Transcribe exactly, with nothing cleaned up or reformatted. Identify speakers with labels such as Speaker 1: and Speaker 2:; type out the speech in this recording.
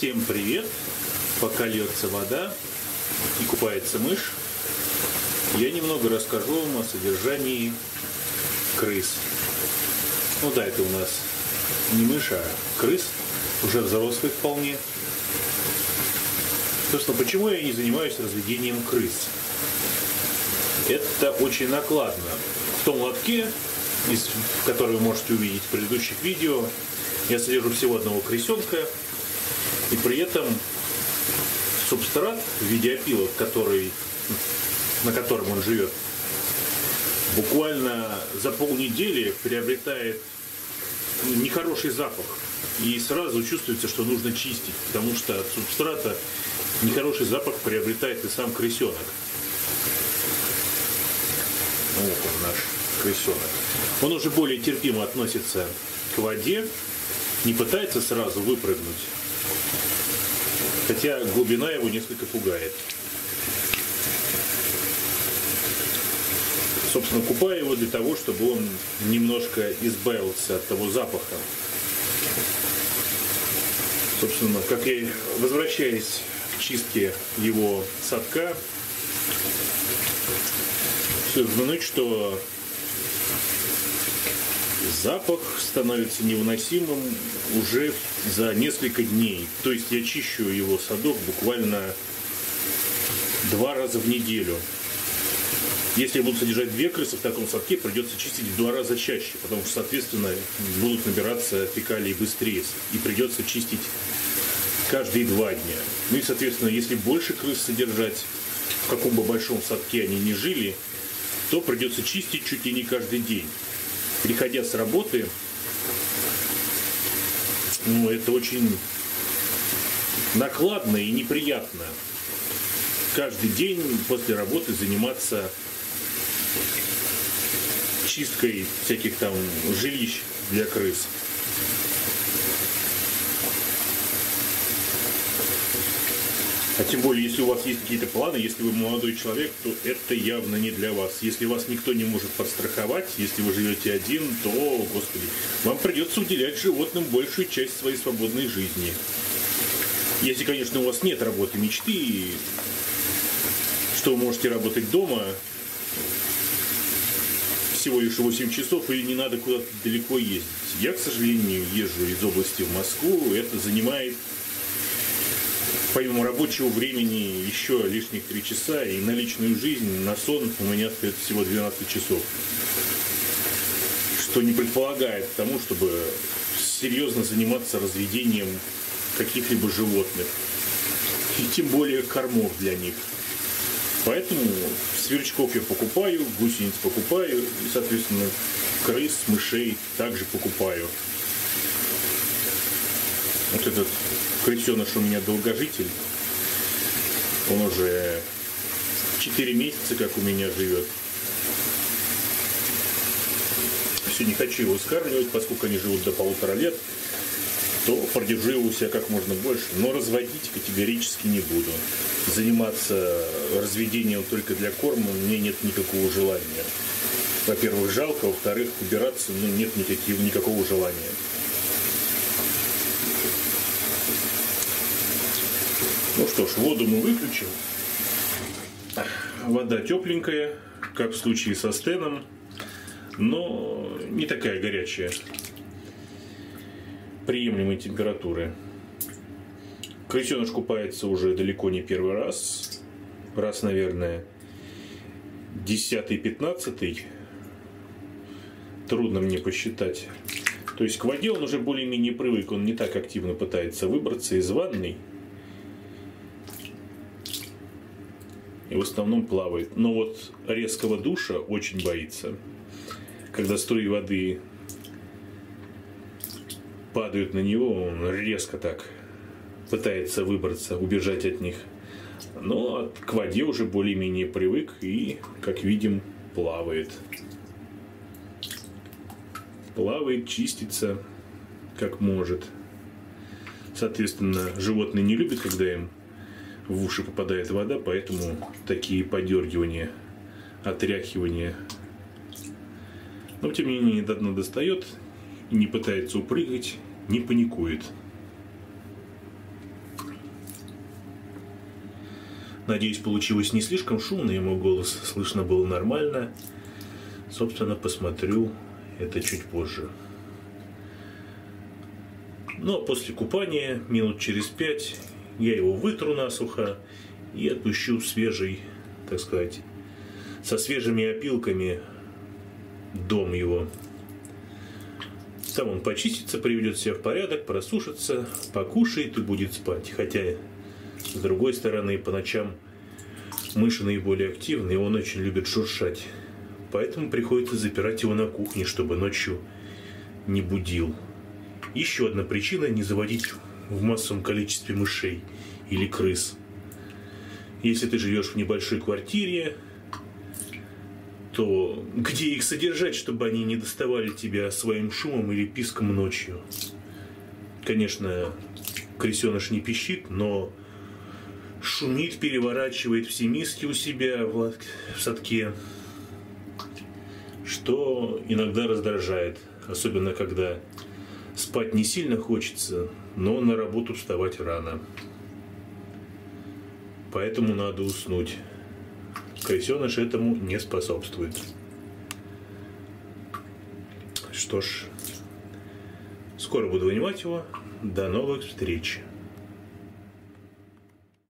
Speaker 1: Всем привет! Пока льется вода и купается мышь, я немного расскажу вам о содержании крыс. Ну да, это у нас не мышь, а крыс, уже взрослых вполне. Собственно, почему я не занимаюсь разведением крыс? Это очень накладно. В том лотке, из, который вы можете увидеть в предыдущих видео, я содержу всего одного крысенка, и при этом субстрат в виде опилок, который, на котором он живет, буквально за полнедели приобретает нехороший запах. И сразу чувствуется, что нужно чистить, потому что от субстрата нехороший запах приобретает и сам крысенок. Вот он, наш крысенок. Он уже более терпимо относится к воде, не пытается сразу выпрыгнуть, хотя глубина его несколько пугает. Собственно, купаю его для того, чтобы он немножко избавился от того запаха. Собственно, как я возвращаясь к чистке его садка, все взглянуть, что запах становится невыносимым уже за несколько дней. То есть я чищу его садок буквально два раза в неделю. Если я буду содержать две крысы в таком садке, придется чистить в два раза чаще, потому что, соответственно, будут набираться фекалии быстрее, и придется чистить каждые два дня. Ну и, соответственно, если больше крыс содержать, в каком бы большом садке они ни жили, то придется чистить чуть ли не каждый день. Приходя с работы, ну, это очень накладно и неприятно. Каждый день после работы заниматься чисткой всяких там жилищ для крыс. А тем более, если у вас есть какие-то планы, если вы молодой человек, то это явно не для вас. Если вас никто не может подстраховать, если вы живете один, то, господи, вам придется уделять животным большую часть своей свободной жизни. Если, конечно, у вас нет работы мечты, что вы можете работать дома всего лишь восемь часов, или не надо куда-то далеко ездить. Я, к сожалению, езжу из области в Москву, это занимает помимо рабочего времени еще лишних три часа, и на личную жизнь, на сон у меня остается всего двенадцать часов. Что не предполагает к тому, чтобы серьезно заниматься разведением каких-либо животных. И тем более кормов для них. Поэтому сверчков я покупаю, гусениц покупаю, и, соответственно, крыс, мышей также покупаю. Вот этот крысеныш у меня долгожитель. Он уже четыре месяца как у меня живет. Все, не хочу его скармливать, поскольку они живут до полутора лет, то продержу его у себя как можно больше. Но разводить категорически не буду. Заниматься разведением только для корма у меня нет никакого желания. Во-первых, жалко, во-вторых, убираться ну, нет никаких, никакого желания. Ну что ж, воду мы выключим. Вода тепленькая, как в случае со стеном, но не такая горячая. Приемлемой температуры. Крысеныш купается уже далеко не первый раз. Раз, наверное, десятый-пятнадцатый. Трудно мне посчитать. То есть к воде он уже более-менее привык. Он не так активно пытается выбраться из ванной. И в основном плавает. Но вот резкого душа очень боится. Когда струи воды падают на него, он резко так пытается выбраться, убежать от них. Но к воде уже более-менее привык и, как видим, плавает. Плавает, чистится, как может. Соответственно, животные не любят, когда им в уши попадает вода, поэтому такие подергивания, отряхивания. Но тем не менее до дна достает и не пытается упрыгать, не паникует. Надеюсь, получилось не слишком шумно, ему голос слышно было нормально. Собственно, посмотрю это чуть позже. Ну, а после купания, минут через пять, я его вытру насухо и отпущу в свежий, так сказать, со свежими опилками дом его. Там он почистится, приведет себя в порядок, просушится, покушает и будет спать. Хотя, с другой стороны, по ночам мыши наиболее активны, и он очень любит шуршать. Поэтому приходится запирать его на кухне, чтобы ночью не будил. Еще одна причина не заводить в массовом количестве мышей или крыс. Если ты живешь в небольшой квартире, то где их содержать, чтобы они не доставали тебя своим шумом или писком ночью? Конечно, крысеныш не пищит, но шумит, переворачивает все миски у себя в садке, что иногда раздражает, особенно когда спать не сильно хочется, но на работу вставать рано. Поэтому надо уснуть. Крысеныш этому не способствует. Что ж, скоро буду вынимать его. До новых встреч.